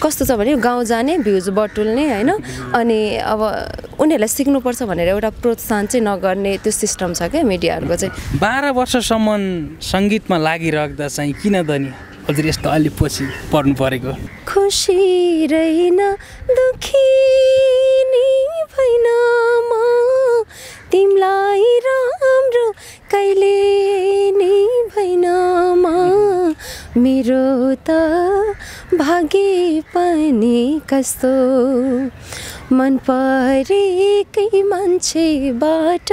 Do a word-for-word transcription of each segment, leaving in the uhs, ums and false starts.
कस्तो छ भने गाउँ जाने भ्युज बटुल्ने होइन अनि अब उनीहरूलाई सिक्नुपर्छ भनेर एउटा प्रोत्साहन चाहिँ नगर्ने त्यो सिस्टम छ क्या मिडियाहरूको चाहिँ। बाह्र वर्षसम्म सङ्गीतमा लागिराख्दा चाहिँ किन त नि हजुर यस्तो अलि पछि पर्नु परेको? खुसी रहेन दुखी नि भइन म तिमीलाई राम्रो कहिले नि भइन म मेरो त भाग्य पनि कस्तो मन परेकै मान्छेबाट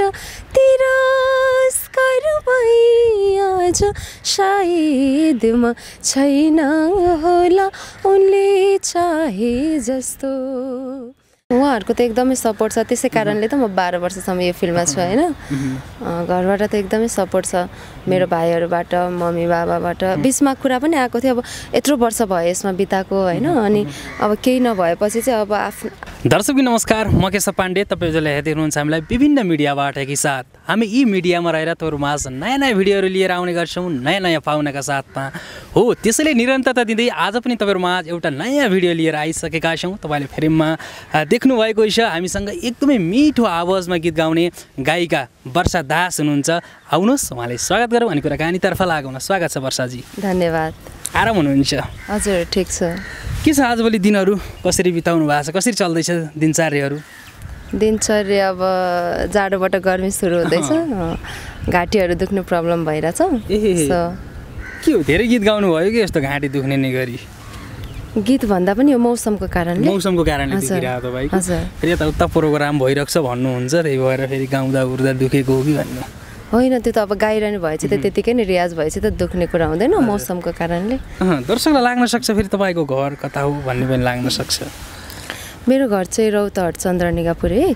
तिरस्कार भई आज सायद म छैन होला उनले चाहे जस्तो। उहाँहरूको त एकदमै सपोर्ट छ, त्यसै कारणले त म बाह्र वर्षसम्म यो फिल्डमा छु होइन। घरबाट त एकदमै सपोर्ट छ, मेरो भाइहरूबाट मम्मी बाबाबाट। बिचमा कुरा पनि आएको थियो अब यत्रो वर्ष भयो यसमा बिताएको होइन, अनि अब केही नभएपछि चाहिँ अब आफ्नो। दर्शक नमस्कार, म केशव पाण्डे, तपाईँ जसले हेर्दै हुनुहुन्छ हामीलाई विभिन्न मिडियाबाट कि साथ हामी यी मिडियामा रहेर तपाईँहरू माझ नयाँ नयाँ भिडियोहरू लिएर आउने गर्छौँ नयाँ नयाँ पाहुनाका साथमा हो। त्यसैले निरन्तरता दिँदै आज पनि तपाईँहरू माझ एउटा नयाँ भिडियो लिएर आइसकेका छौँ। तपाईँले फिल्ममा देख्नुभएको छ हामीसँग एकदमै मिठो आवाजमा गीत गाउने गायिका वर्षा दास हुनुहुन्छ। आउनुहोस् उहाँले स्वागत गरौँ अनि कुराकानीतर्फ लागौँ। स्वागत छ वर्षाजी। धन्यवाद। आराम हुनुहुन्छ? हजुर ठिक छ। के छ आजभोलि दिनहरू कसरी बिताउनु भएको छ, कसरी चल्दैछ दिनचर्याहरू? दिनचर्या अब जाडोबाट गर्मी सुरु हुँदैछ, घाँटीहरू दुख्ने प्रब्लम भइरहेछ। ए के हो धेरै गीत गाउनु भयो कि यस्तो घाँटी दुख्ने नै गरी? गीत भन्दा पनि यो मौसमको कारणले मौसमको कारणले दुखिरहेको तपाईँको? फेरि यताउता प्रोग्राम भइरहेको छ भन्नुहुन्छ, त्यही भएर फेरि गाउँदा उर्दा दुखेको हो कि भन्नु? होइन, त्यो त अब गाइरहनु भएपछि त त्यतिकै नै रियाज भएपछि त दुख्ने कुरा हुँदैन मौसमको कारणले। दर्शकलाई लाग्न सक्छ फेरि तपाईँको घर कता हो भन्ने पनि लाग्न सक्छ। मेरो घर चाहिँ रौतहट चन्द्रनिगापुर एक।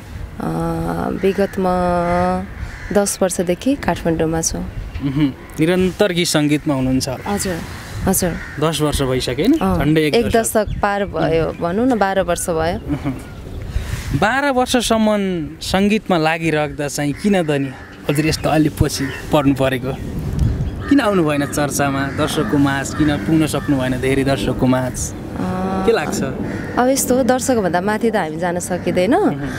विगतमा दस वर्षदेखि काठमाडौँमा छु। निरन्तर गीत सङ्गीतमा हुनुहुन्छ? हजुर हजुर। दस वर्ष भइसक्यो नि? एक दशक पार भयो भनौँ न, बाह्र वर्ष भयो। बाह्र वर्षसम्म सङ्गीतमा लागिराख्दा चाहिँ किन त नि हजुर यस्तो अलि पछि पर्नु परेको? किन आउनु भएन चर्चामा, दर्शकको माझ किन पुग्न सक्नु भएन धेरै दर्शकको माझ? के लाग्छ? अब यस्तो हो, दर्शकभन्दा माथि त हामी जान सकिँदैन।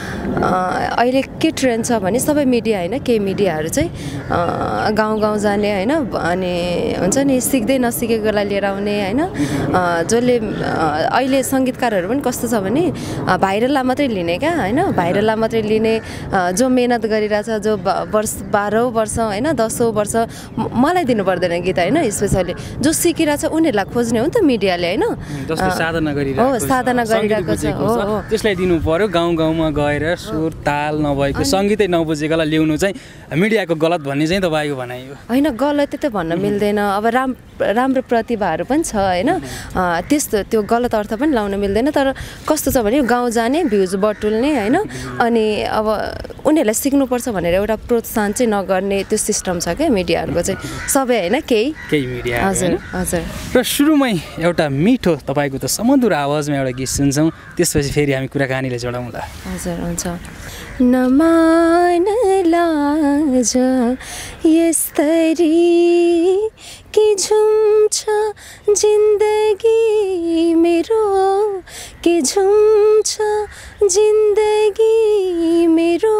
अहिले के ट्रेन्ड छ भने सबै मिडिया होइन, केही मिडियाहरू चाहिँ गाउँ गाउँ जाने होइन, अनि हुन्छ नि सिक्दै नसिकेकोलाई लिएर आउने होइन। जसले अहिले सङ्गीतकारहरू पनि कस्तो छ भने भाइरललाई मात्रै लिने क्या होइन, भाइरललाई मात्रै लिने। जो मेहनत गरिरहेछ, जो वर्ष बाह्रौँ वर्ष होइन दसौँ वर्ष मलाई दिनु पर्दैन गीत होइन, स्पेसली जो सिकिरहेछ उनीहरूलाई खोज्ने हो नि त मिडियाले होइन। साधना गरिरहेको हो, साधना गरिरहेको छ हो, त्यसलाई दिनु पर्यो। गाउँ गाउँमा गएर सुर ताल नभएको सङ्गीतै नबुझेकोलाई ल्याउनु चाहिँ मिडियाको गलत भन्ने चाहिँ तपाईँको भनाइ हो? होइन, गलत त भन्न मिल्दैन। अब राम राम्रो प्रतिभाहरू पनि छ होइन, त्यस्तो त्यो गलत अर्थ पनि लाउन मिल्दैन। तर कस्तो छ भने गाउँ जाने भ्युज बटुल्ने होइन, अनि अब उनीहरूलाई सिक्नुपर्छ भनेर एउटा प्रोत्साहन चाहिँ नगर्ने त्यो सिस्टम छ क्या मिडियाहरूको चाहिँ। सबै होइन, केही केही मिडिया। हजुर हजुर। र सुरुमै एउटा मिठो तपाईँको त समधुर आवाजमा एउटा गीत सुन्छौँ, त्यसपछि फेरि हामी कुराकानीले जोडाउँला। हजुर हुन्छ। नमान लाज यसरी कि झुम्छ जिन्दगी मेरो, कि झुम्छ जिन्दगी मेरो,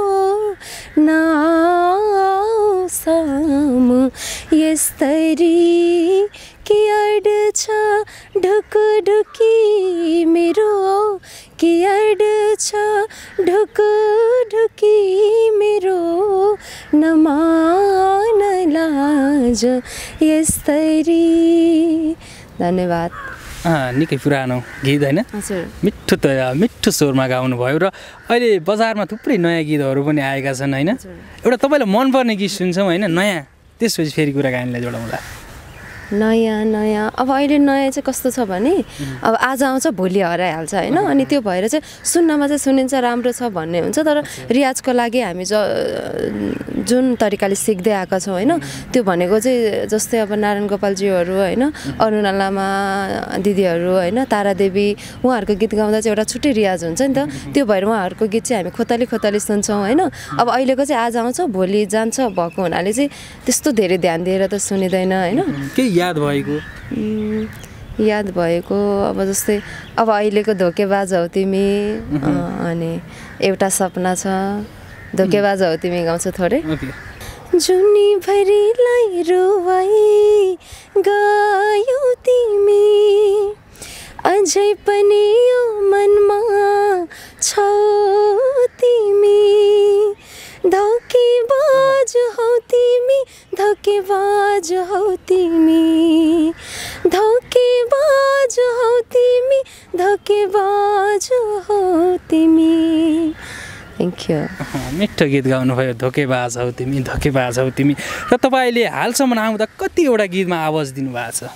नासामु यसरी कि अड्छ ढुकढुकी मेरो, कि अड्छ ढुकढुकी मेरो, नमान लाज यसरी। धन्यवाद। निकै पुरानो गीत होइन? हजुर। मिठो त मिठो स्वरमा गाउनुभयो र अहिले बजारमा थुप्रै नयाँ गीतहरू पनि आएका छन् होइन। एउटा तपाईँलाई मनपर्ने गीत सुन्छौँ होइन नयाँ, त्यसपछि फेरि कुराकानीलाई जोडाउँला। नयाँ नयाँ अब अहिले नयाँ चाहिँ कस्तो छ भने अब आज आउँछ भोलि हराइहाल्छ होइन, अनि त्यो भएर चाहिँ सुन्नमा चाहिँ सुनिन्छ राम्रो छ भन्ने हुन्छ। तर रियाजको लागि हामी ज जुन तरिकाले सिक्दै आएका छौँ होइन, त्यो भनेको चाहिँ जस्तै अब नारायण गोपालजीहरू होइन, अरुणा लामा दिदीहरू होइन, तारादेवी, उहाँहरूको गीत गाउँदा चाहिँ एउटा छुट्टै रियाज हुन्छ नि त। त्यो भएर उहाँहरूको गीत चाहिँ हामी खोताली खोताली सुन्छौँ होइन। अब अहिलेको चाहिँ आज आउँछ भोलि जान्छ भएको हुनाले चाहिँ त्यस्तो धेरै ध्यान दिएर त सुनिँदैन होइन। के याद भएको याद भएको अब जस्तै अब अहिलेको धोकेबाज हौ तिमी अनि एउटा सपना छ धोकेबाज हौ तिमी गाउँछु थोरै जुनीभरिलाई रुवाई गयौ तिमी अझै पनि यो मनमा छौ तिमी धोकेबाज हौ तिमी धोकेबाज हौ तिमी धोकेबाज हौ तिमी धोकेबाज हौ तिमी थ्याङ्क यू मिठो गीत गाउनुभयो धोकेबाज हौ तिमी धोकेबाज हौ तिमी र तपाईँले हालसम्म आउँदा कतिवटा गीतमा आवाज दिनुभएको छ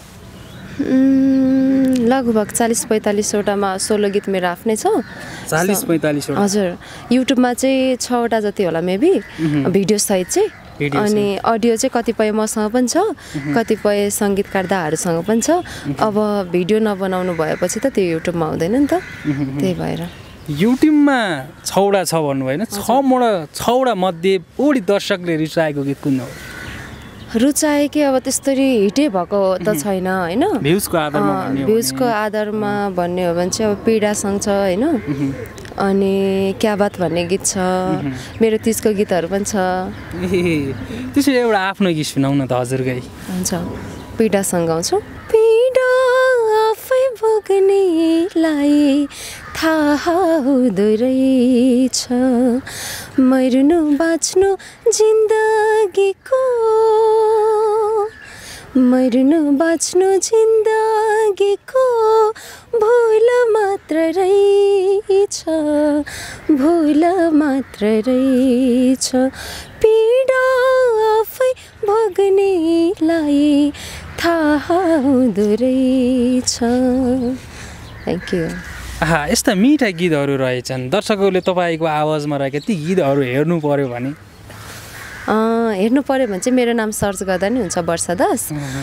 लगभग चालिस पैँतालिसवटामा सोलो गीत मेरो आफ्नै छ चालिस पैँतालिस हजुर युट्युबमा चाहिँ छवटा जति होला मेबी भिडियो सहित चाहिँ अनि अडियो चाहिँ कतिपय मसँग पनि छ कतिपय सङ्गीतकार दाहरूसँग पनि छ अब भिडियो नबनाउनु भएपछि त त्यो युट्युबमा आउँदैन नि त त्यही भएर युट्युबमा छवटा छ भन्नु भएन छवटा छवटा मध्ये बढी दर्शकले रिसाएको गीत कुन हो रुचाएकै अब त्यस्तरी हिटै भएको त छैन होइन भ्युजको आधारमा भ्युजको आधारमा भन्ने हो भने चाहिँ अब पीडासँग छ होइन अनि क्या बात भन्ने गीत छ मेरो तिजको गीतहरू पनि छ त्यसरी एउटा आफ्नो गीत सुनाउन त हजुरकै हुन्छ पीडासँग गाउँछु पीडा आफै भोग्नेलाई थाहा हुँदो रहेछ मर्नु बाँच्नु जिन्दगीको मर्नु बाँच्नु जिन्दगीको भुल मात्र रहेछ भुल मात्र रहेछ पीडा आफै भोग्नेलाई थाहा हुँदो रहेछ थ्याङ्क यू आहा यस्ता मिठा गीतहरू रहेछन् दर्शकहरूले तपाईँको आवाजमा रहेका ती गीतहरू हेर्नु पर्यो भने हेर्नु पर्यो भने चाहिँ मेरो नाम सर्च गर्दा नि हुन्छ वर्षा दास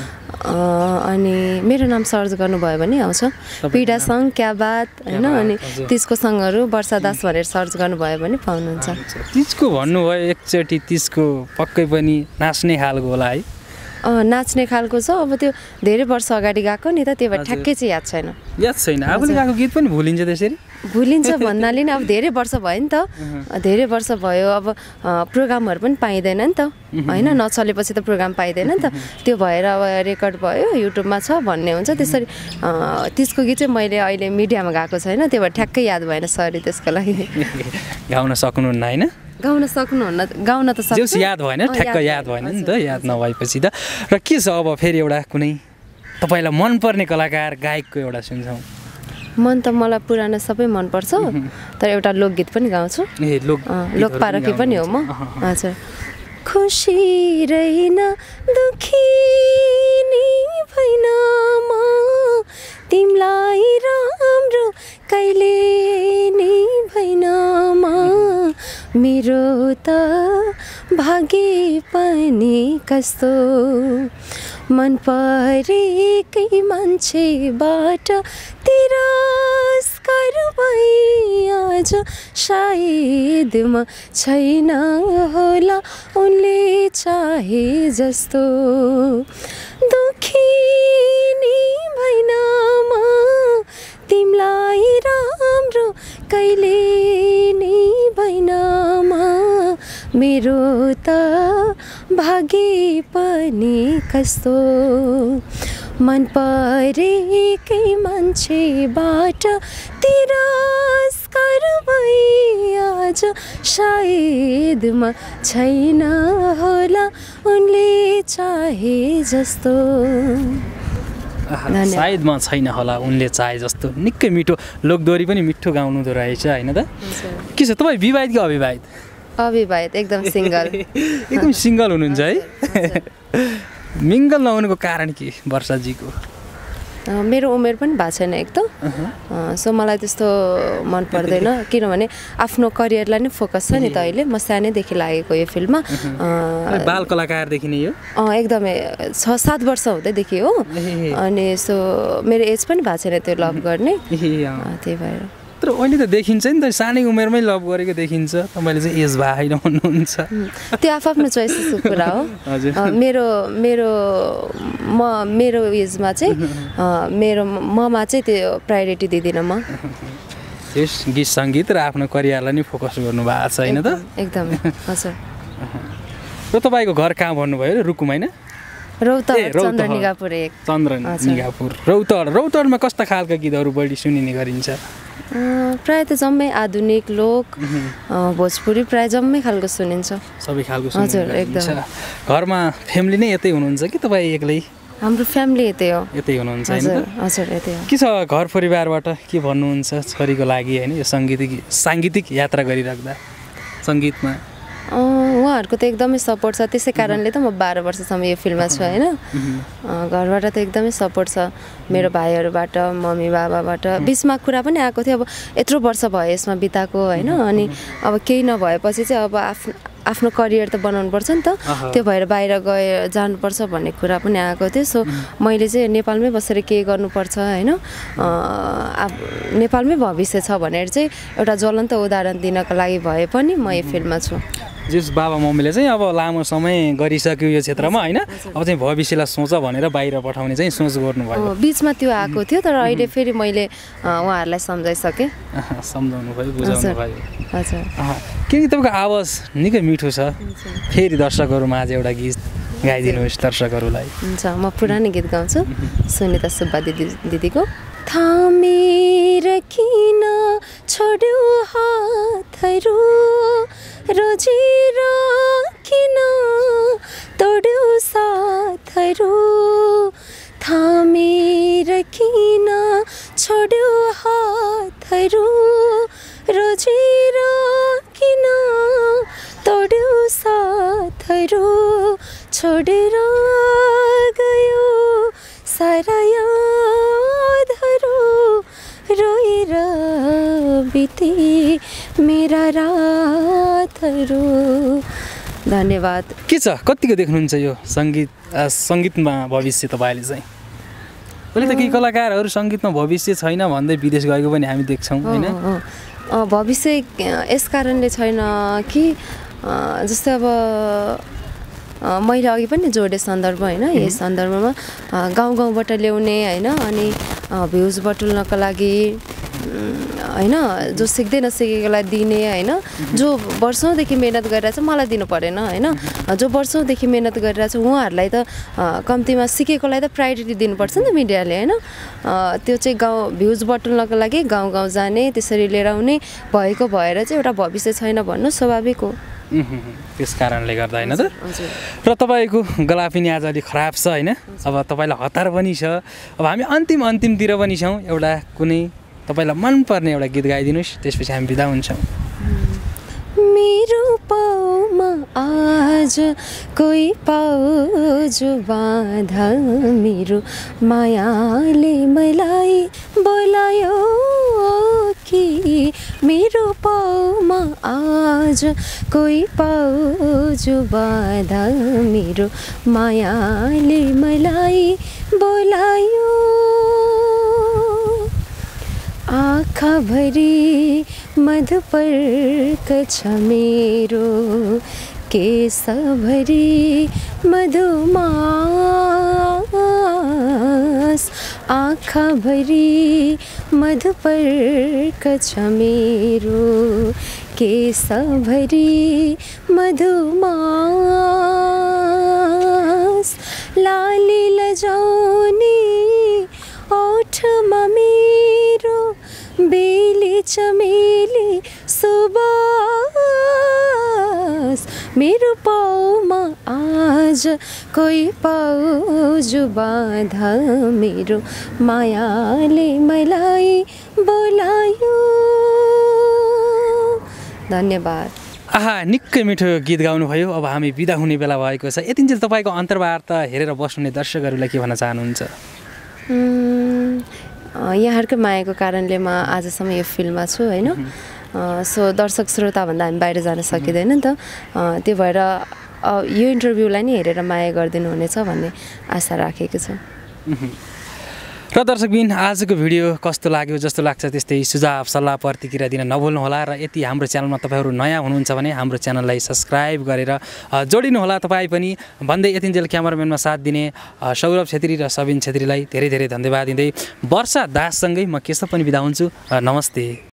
अनि मेरो नाम सर्च गर्नुभयो भने आउँछ पीडा सङ क्या बात होइन अनि तिजको सङहरू वर्षा दास भनेर सर्च गर्नुभयो भने पाउनुहुन्छ तिजको भन्नुभयो एकचोटि तिजको पक्कै पनि नाच्ने खालको होला है नाच्ने खालको छ अब त्यो धेरै वर्ष अगाडि गएको नि त त्यो भएर ठ्याक्कै चाहिँ याद छैन याद छैन आफूले गाएको गीत पनि भुलिन्छ त्यसरी भुलिन्छ भन्नाले नि अब धेरै वर्ष भयो नि त धेरै वर्ष भयो अब प्रोग्रामहरू पनि पाइँदैन नि त होइन नचलेपछि त प्रोग्राम पाइँदैन नि त त्यो भएर अब रेकर्ड भयो युट्युबमा छ भन्ने हुन्छ त्यसरी त्यसको गीत चाहिँ मैले अहिले मिडियामा गएको छैन त्यो भएर ठ्याक्कै याद भएन सरी त्यसको लागि गाउन सक्नुहुन्न होइन गाउन सक्नुहुन्न गाउन त सक्छु याद भएन ठ्याक्क याद भएन नि त याद नभएपछि त र के छ अब फेरि एउटा कुनै तपाईँलाई मनपर्ने कलाकार गायकको एउटा सुन्छौँ मन त मलाई पुरानो सबै मनपर्छ तर एउटा लोकगीत पनि गाउँछु ए लोक लोकपारकी पनि हो म हजुर खुसी रहेन दुखी नि भइन म तिमीलाई राम्रो कहिले नि भइन म मेरो त भाग्य पनि कस्तो मन परेकै मान्छेबाट तिरस्कार भई आज सायद म छैन होला उनले चाहे जस्तो दुखी नि भइन म तिमीलाई राम्रो कहिले नि भइन म मेरो त भाग्य पनि कस्तो मन परेकै मान्छेबाट तिरस्कार भई आज सायद म छैन होला उनले चाहे जस्तो सायद म छैन होला उनले चाहे जस्तो निकै मिठो लोकदोरी पनि मिठो गाउनु रहेछ होइन त के छ तपाईँ विवाहित कि अविवाहित अविवाहित एकदम सिङ्गल एकदम सिङ्गल हुनुहुन्छ है मिङ्गल नहुनुको कारण के वर्षाजीको मेरो उमेर पनि भएको छैन एक त सो मलाई त्यस्तो मन पर्दैन किनभने आफ्नो करियरलाई नै फोकस छ नि त अहिले म सानैदेखि लागेको यो फिल्डमा बाल कलाकारदेखि नै यो एकदमै छ सात वर्ष हुँदैदेखि हो अनि सो मेरो एज पनि भएको छैन त्यो लभ गर्ने त्यही भएर तर तर अहिले त देखिन्छ नि त सानै उमेरमै लभ गरेको देखिन्छ तपाईँले चाहिँ एज भए होइन भन्नुहुन्छ त्यो आफ्नो चोइसको कुरा हो मेरो मेरो म मेरो एजमा चाहिँ मेरो ममा चाहिँ त्यो प्रायोरिटी दिँदिनँ म त्यस गीत सङ्गीत र आफ्नो करियरलाई नै फोकस गर्नु भएको छ होइन त एकदम हजुर र तपाईँको घर कहाँ भन्नुभयो रुकुम होइन रौतहट चन्द्र निगापुर एक चन्द्र निगापुर रौतहट रौतहटमा कस्ता खालका गीतहरू बढी सुनिने गरिन्छ प्रायः त जम्मै आधुनिक लोक भोजपुरी प्रायः जम्मै खालको सुनिन्छ सबै खालको हजुर एकदम घरमा फ्यामिली नै यतै हुनुहुन्छ कि तपाईँ एक्लै हाम्रो फ्यामिली यतै हो यतै हुनुहुन्छ होइन हजुर यतै हो के छ घर परिवारबाट के भन्नुहुन्छ छोरीको लागि होइन यो सङ्गीतिक साङ्गीतिक यात्रा गरिराख्दा सङ्गीतमा उहाँहरूको त एकदमै सपोर्ट छ त्यसै कारणले त म बाह्र वर्षसम्म यो फिल्डमा छु होइन घरबाट त एकदमै सपोर्ट छ मेरो भाइहरूबाट मम्मी बाबाबाट बिचमा कुरा पनि आएको थियो अब यत्रो वर्ष भयो यसमा बिताएको होइन अनि अब केही नभएपछि चाहिँ अब आफ्नो आफ्नो करियर त बनाउनुपर्छ नि त त्यो भएर बाहिर गए जानुपर्छ भन्ने कुरा पनि आएको थियो सो मैले चाहिँ नेपालमै बसेर केही गर्नुपर्छ होइन नेपालमै भविष्य छ भनेर चाहिँ एउटा ज्वलन्त उदाहरण दिनको लागि भए पनि म यो फिल्डमा छु जस बाबा मम्मीले चाहिँ अब लामो समय गरिसक्यो यो क्षेत्रमा होइन अब चाहिँ भविष्यलाई सोच भनेर बाहिर पठाउने चाहिँ सोच गर्नुभयो बिचमा त्यो आएको थियो तर अहिले फेरि मैले उहाँहरूलाई सम्झाइसकेँ सम्झाउनु भयो बुझाउनु भयो हजुर किनकि तपाईँको आवाज निकै मिठो छ फेरि दर्शकहरूमा आज एउटा गीत गाइदिनुहोस् दर्शकहरूलाई हुन्छ म पुरानो गीत गाउँछु सुनिता सुब्बा दिदी दिदीको थामेर किन छोड्यो हातहरू रोजेर किन तोड्यो साथहरू थामेर किन छोड्यो हातहरू रोजेर किन तोड्यो साथहरू छोडेर गयो सारा यादहरू रोएर बिते मेरा रातहरू धन्यवाद के छ कतिको देख्नुहुन्छ यो सङ्गीत सङ्गीतमा भविष्य तपाईँले चाहिँ अहिले त केही कलाकारहरू सङ्गीतमा भविष्य छैन भन्दै विदेश गएको पनि हामी देख्छौँ होइन भविष्य यस कारणले छैन कि जस्तै अब मैले अघि पनि जोडे सन्दर्भ होइन यस सन्दर्भमा गाउँ गाउँबाट ल्याउने होइन अनि भ्युज बटुल्नको लागि होइन जो सिक्दै नसिकेकोलाई दिने होइन जो वर्षौँदेखि मिहिनेत गरिरहेछ मलाई दिनु परेन होइन जो वर्षौँदेखि मिहिनेत गरिरहेछ उहाँहरूलाई त कम्तीमा सिकेकोलाई त प्रायोरिटी दिनुपर्छ नि त मिडियाले होइन त्यो चाहिँ गाउँ भ्युज बटुल्नको लागि गाउँ गाउँ जाने त्यसरी लिएर आउने भएको भएर चाहिँ एउटा भविष्य छैन भन्नु स्वाभाविक हो त्यस कारणले गर्दा होइन त र तपाईँको गला पनि आज अलिक खराब छ होइन अब तपाईँलाई हतार पनि छ अब हामी अन्तिम अन्तिमतिर पनि छौँ एउटा कुनै तपाईँलाई मनपर्ने एउटा गीत गाइदिनुहोस् त्यसपछि हामी बिदा हुन्छौँ मेरो पाउमा आज कोही पाउजु बाँधा मेरो मायाले मलाई बोलायो कि मेरो पाउमा आज कोही पाउजु बाँधा मेरो मायाले मलाई बोलायो आँखाभरि मधुपर्क छ मेरो केशभरि मधुमास आँखाभरि मधुपर्क छ मेरो केशभरि मधुमास लाली लजाउने ओठमा मेरो बेली चमेली सुबास मेरो पाउमा आज कोही पाउजु बाँधा मेरो मायाले मलाई बोलायो धन्यवाद आहा निकै मिठो गीत गाउनुभयो अब हामी बिदा हुने बेला भएको छ यतिन्जेल तपाईँको अन्तर्वार्ता हेरेर बस्नुहुने दर्शकहरूलाई के भन्न चाहनुहुन्छ यहाँहरूकै मायाको कारणले म आजसम्म यो फिल्डमा छु होइन सो दर्शक श्रोताभन्दा हामी बाहिर जान सकिँदैन नि त त्यो भएर यो इन्टरभ्यूलाई नै हेरेर माया गरिदिनु हुनेछ भन्ने आशा राखेको छु र दर्शकबिन आजको भिडियो कस्तो लाग्यो जस्तो लाग्छ त्यस्तै सुझाव सल्लाह प्रतिक्रिया दिन नभुल्नुहोला र यदि हाम्रो च्यानलमा तपाईँहरू नयाँ हुनुहुन्छ भने हाम्रो च्यानललाई सब्सक्राइब गरेर जोडिनुहोला तपाईँ पनि भन्दै यतिन्जेल क्यामेराम्यानमा साथ दिने सौरभ छेत्री र सबिन छेत्रीलाई धेरै धेरै धन्यवाद दिँदै वर्षा दाससँगै म केशव पनि बिदा हुन्छु। नमस्ते।